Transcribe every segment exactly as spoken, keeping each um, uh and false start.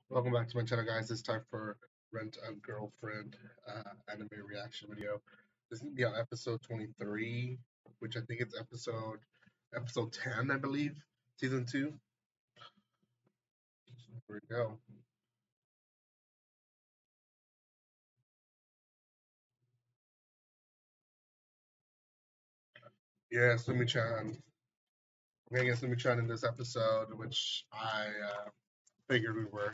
Welcome back to my channel, guys. It's time for Rent a Girlfriend uh, anime reaction video. This is gonna be on episode twenty-three, which I think it's episode episode ten, I believe, season two. Here we go. Yeah, Sumi-chan. We're gonna get Sumi-chan in this episode, which I uh, figured we were.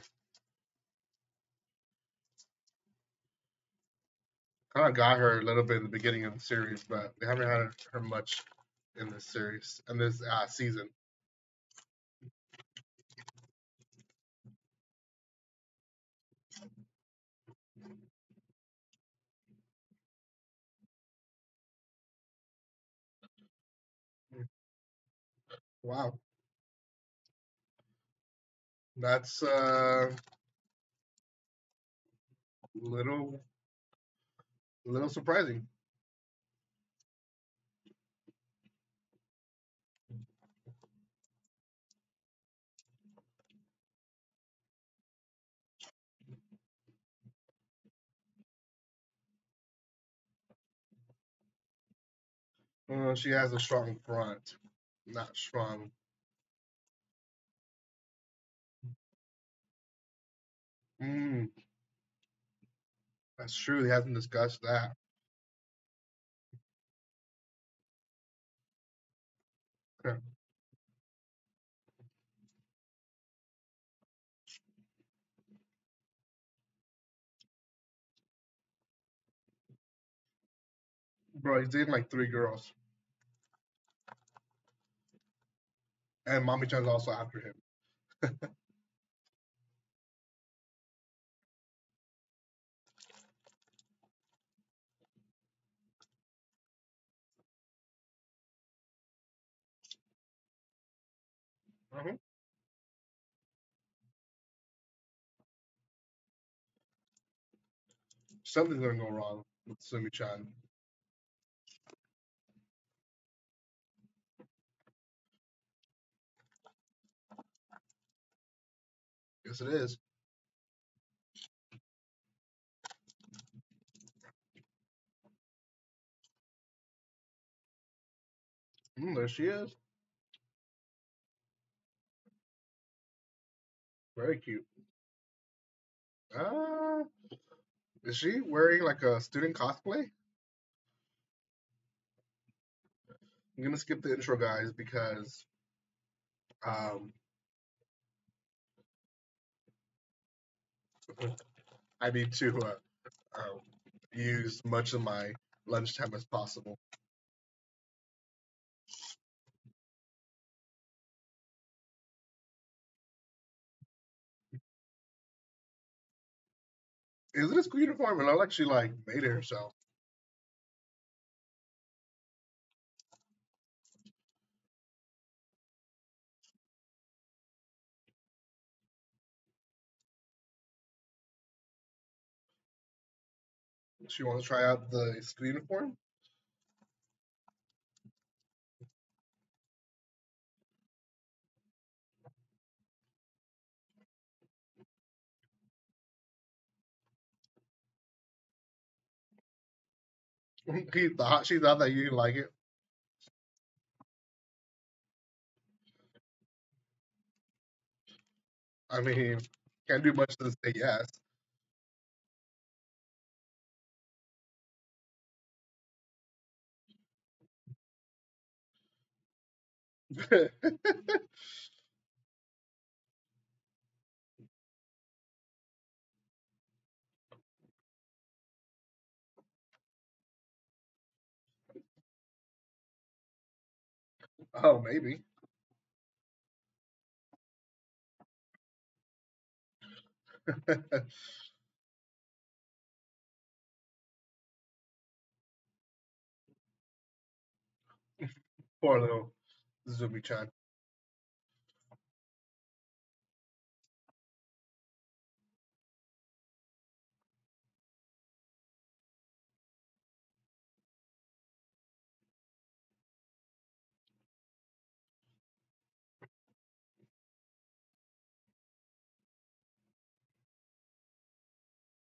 Kind of got her a little bit in the beginning of the series, but we haven't had her much in this series in this uh, season. Wow, that's uh, little little surprising. Uh, she has a strong front, not strong. Mm, that's true. He hasn't discussed that. Bro, he's dating like three girls, and Mommy Chan's also after him. Mhm. Something's gonna go wrong with Sumi Chan. Yes, it is. Mm, there she is. Very cute. Ah, is she wearing like a student cosplay? I'm gonna skip the intro, guys, because um, I need to uh, um, use much of my lunchtime as possible. Is it a school uniform? It looked like she like made it herself. She wants to try out the school uniform. He thought she thought that you didn't like it. I mean, can't do much to say yes. Oh, maybe. Poor little Zumi-chan.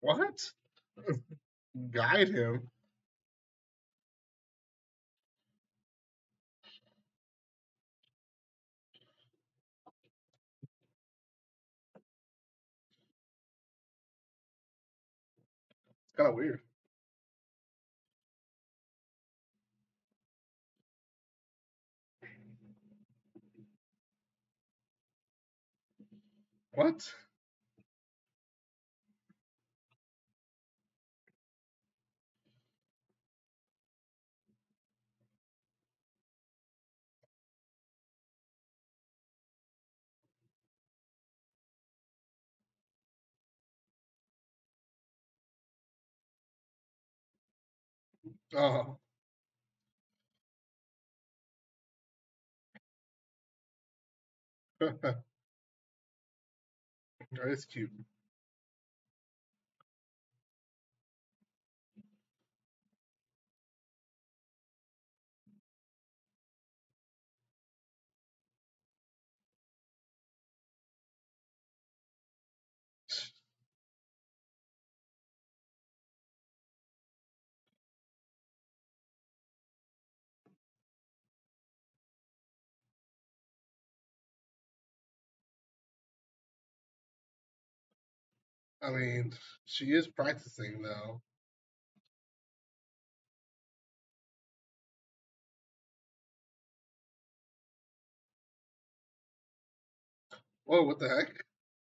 What? Guide him? It's kind of weird. What? Oh, that is cute. I mean, she is practicing though. Whoa, what the heck?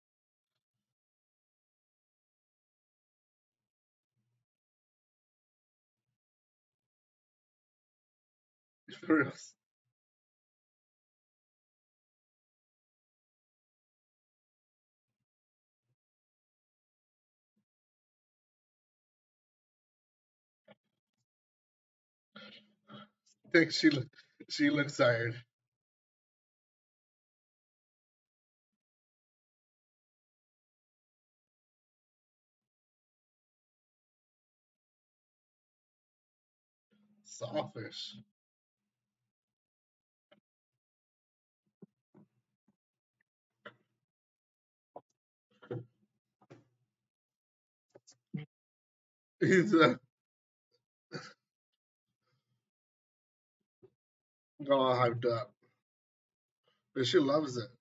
For real. I think she look, she looks tired. Sawfish. He's uh, all hyped up, but she loves it.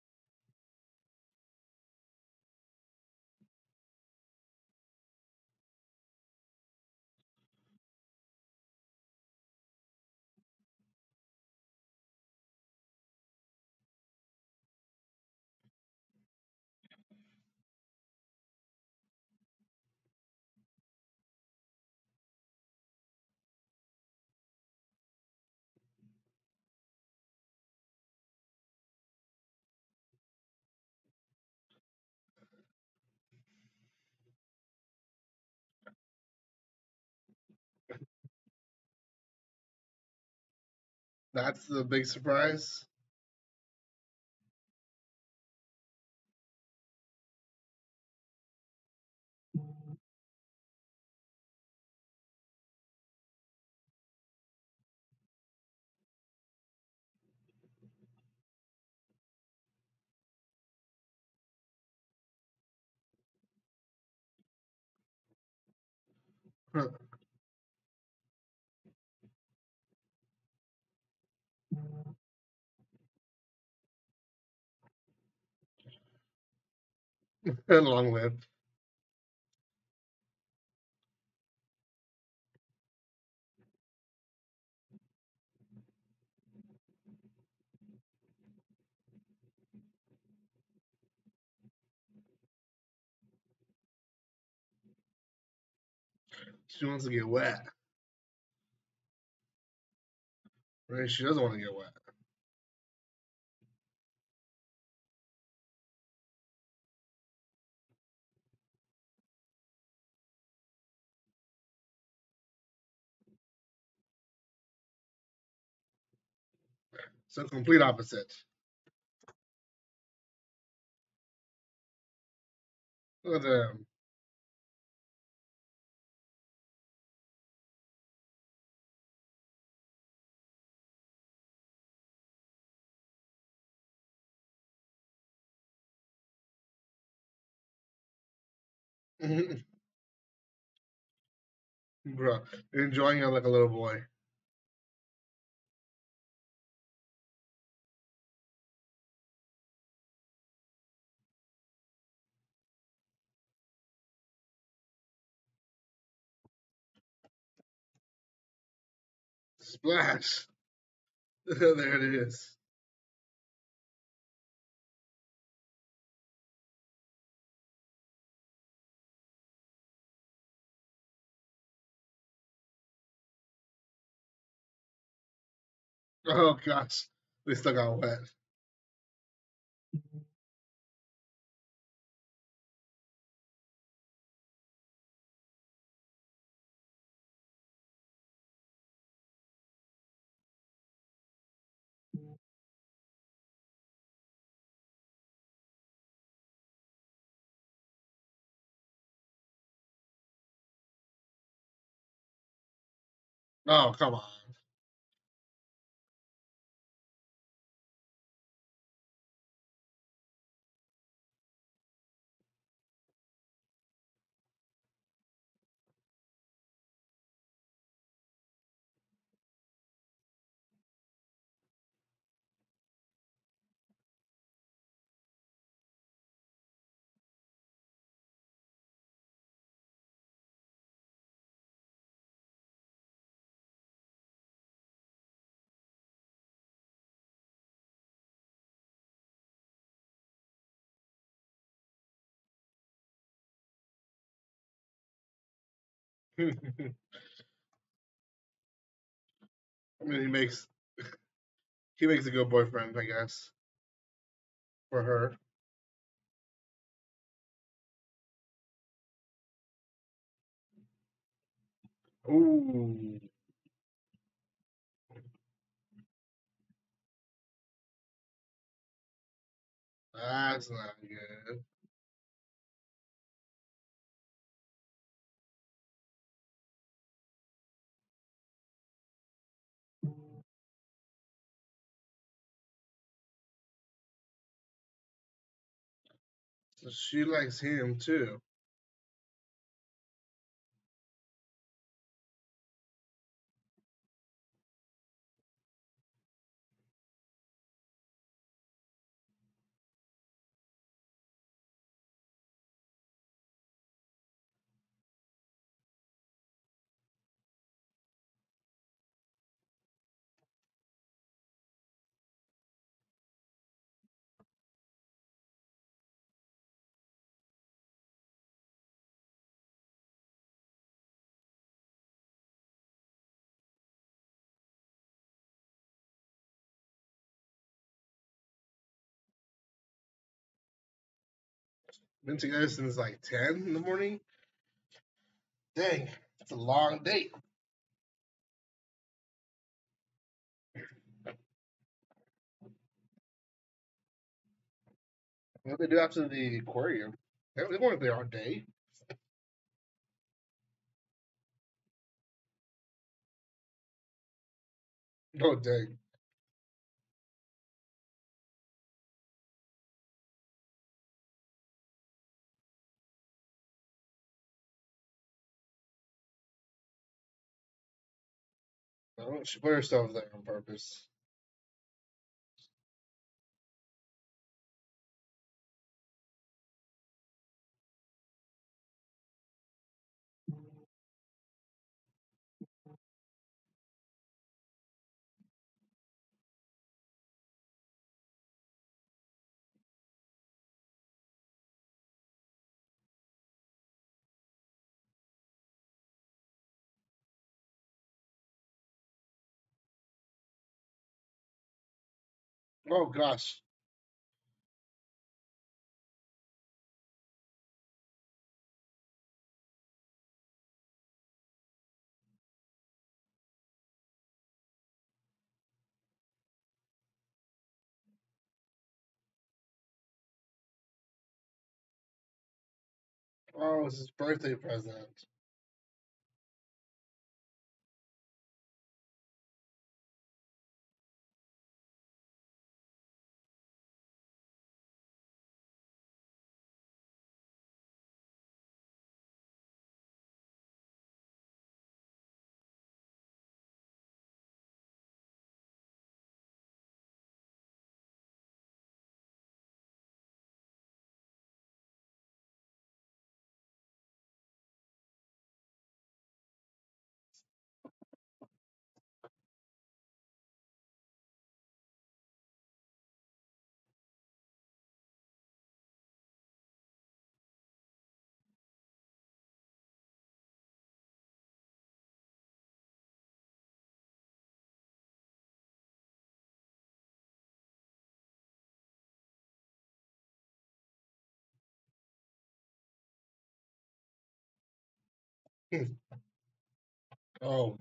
That's the big surprise. And long live. She wants to get wet. Right? She doesn't want to get wet. So complete opposite. Look at them. Bro, you're enjoying it like a little boy. Splash. There it is. Oh gosh, we still got wet. Oh come on. I mean, he makes he makes a good boyfriend, I guess, for her. Ooh, that's not good. So she likes him too. Been together since like ten in the morning. Dang, it's a long date. What they do after the aquarium? They, they weren't there all day. Oh dang. No, she put herself there on purpose. Oh gosh. Oh, it's his birthday present. Hmm. Oh,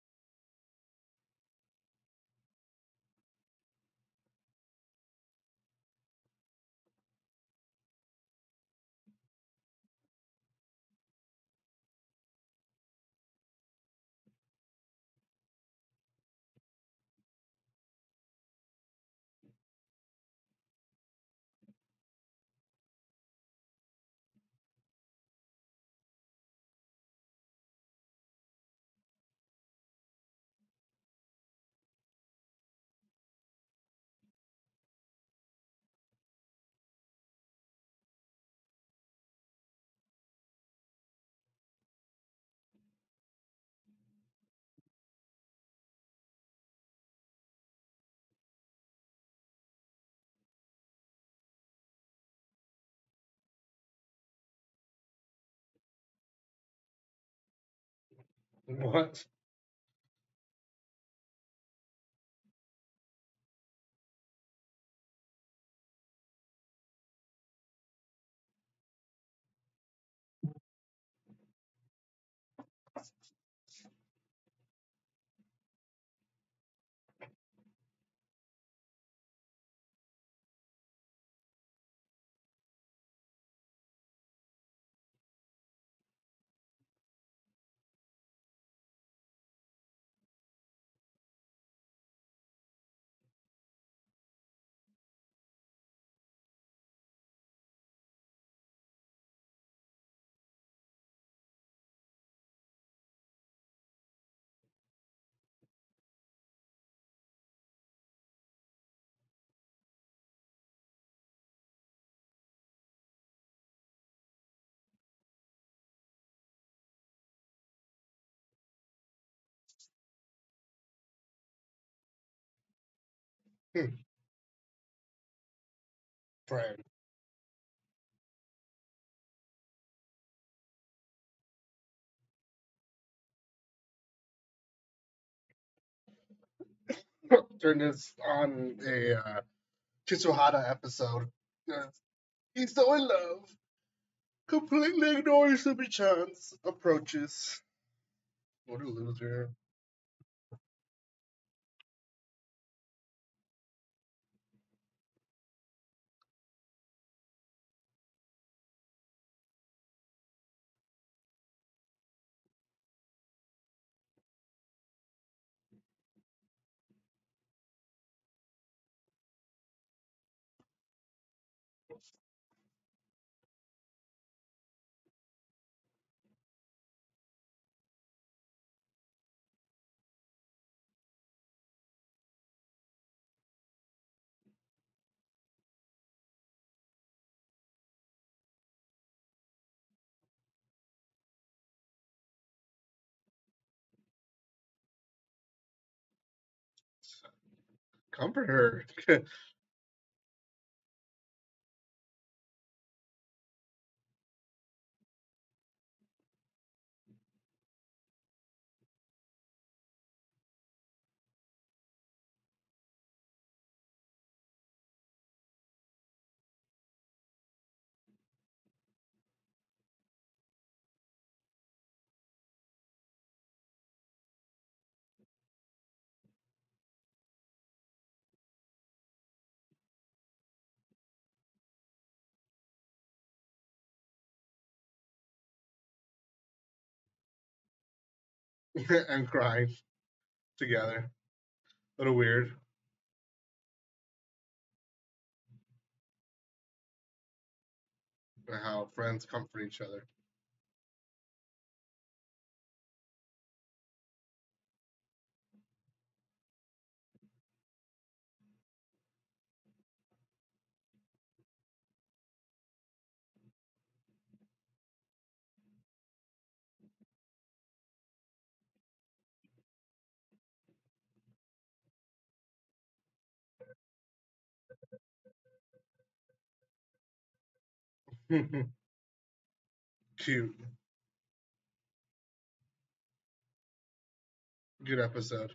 what? Hmm. Friend. Turn this on a uh, Kitsuhara episode. Uh, He's so in love. Completely ignores every chance. Approaches. What a loser. Comfort her. And crying together. A little weird. How friends comfort each other. Cute. Good episode.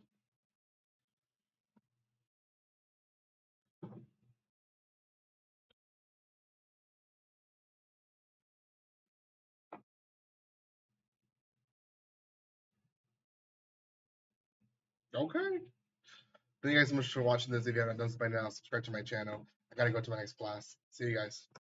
Okay. Thank you guys so much for watching this. If you haven't done so by now, subscribe to my channel. I gotta go to my next class. See you guys.